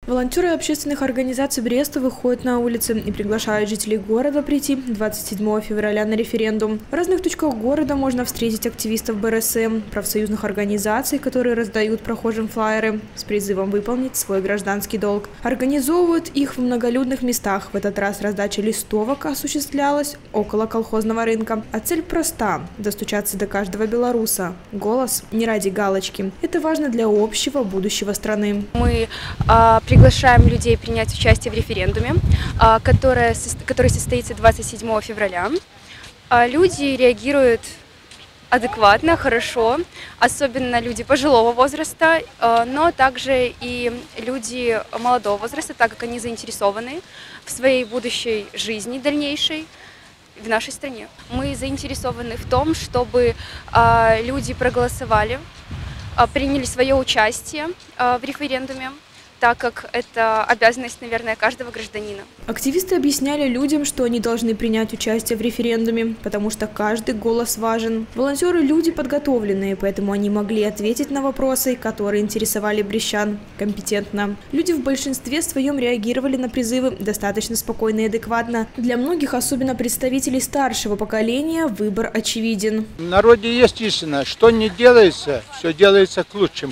Волонтеры общественных организаций Бреста выходят на улицы и приглашают жителей города прийти 27 февраля на референдум. В разных точках города можно встретить активистов БРСМ, профсоюзных организаций, которые раздают прохожим флаеры с призывом выполнить свой гражданский долг. Организовывают их в многолюдных местах. В этот раз раздача листовок осуществлялась около колхозного рынка. А цель проста – достучаться до каждого белоруса. Голос не ради галочки. Это важно для общего будущего страны. Мы приглашаем людей принять участие в референдуме, который состоится 27 февраля. Люди реагируют адекватно, хорошо, особенно люди пожилого возраста, но также и люди молодого возраста, так как они заинтересованы в своей будущей жизни дальнейшей в нашей стране. Мы заинтересованы в том, чтобы люди проголосовали, приняли свое участие в референдуме, так как это обязанность, наверное, каждого гражданина. Активисты объясняли людям, что они должны принять участие в референдуме, потому что каждый голос важен. Волонтеры – люди подготовленные, поэтому они могли ответить на вопросы, которые интересовали брестян, компетентно. Люди в большинстве своем реагировали на призывы достаточно спокойно и адекватно. Для многих, особенно представителей старшего поколения, выбор очевиден. В народе есть истина, что не делается, все делается к лучшему.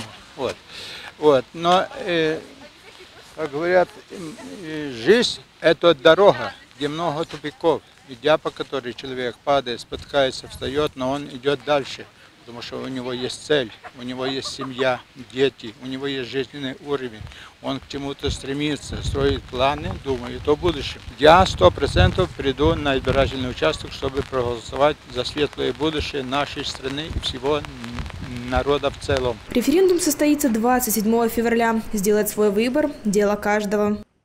Но как говорят, жизнь – это дорога, где много тупиков, идя по которой человек падает, спотыкается, встает, но он идет дальше, потому что у него есть цель, у него есть семья, дети, у него есть жизненный уровень, он к чему-то стремится, строит планы, думает о будущем. Я 100% приду на избирательный участок, чтобы проголосовать за светлое будущее нашей страны и всего народа в целом. Референдум состоится 27 февраля. Сделать свой выбор – дело каждого.